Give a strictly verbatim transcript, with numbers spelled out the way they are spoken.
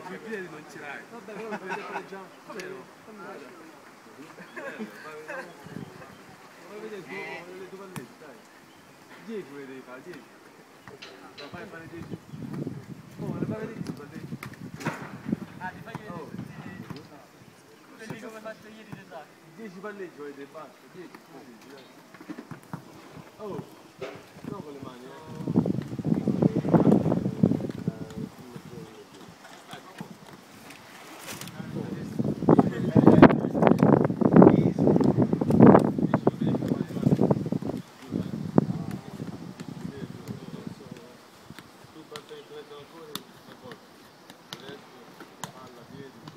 i piedi non ce l'hai. Vabbè, però lo fai già. Vero? Vuoi vedere tu, vuoi vedere tu palletti, dai. dieci vuoi devi fare, dieci. Lo fai fare dieci. Oh, ma ne fai vedere i palletti. Ah, ti fai vedere quelli come faccio ieri d'estate. dieci palleggi vuoi vedere, basta, dieci, così, dai. Oh, no con le mani, eh. Tu batte il ancora una volta, adesso palla, piedi.